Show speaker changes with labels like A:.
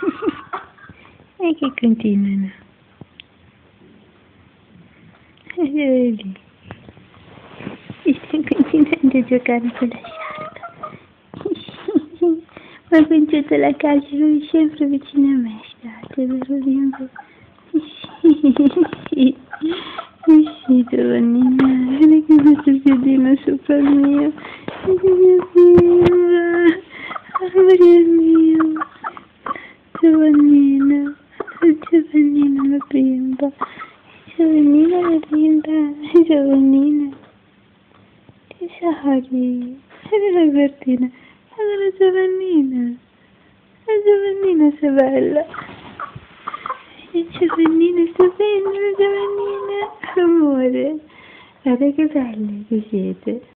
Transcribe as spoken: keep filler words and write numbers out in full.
A: E che continuano. Vedi? Sto continuando a giocare con la sciarpa. Ma con tutta la calcio lui è sempre vicino a me, state, vero bimbo? Sì, sì, Giovannina, guarda che questo piedino sopra il mio. Mio bimbo, amore mio, Giovannina, Giovannina la bimba, Giovannina la bimba, Giovannina, tesori, vedi la Bertina, allora Giovannina, la Giovannina sei bella, Giovannina sta bene, Giovannina, amore, guarda che belle che siete.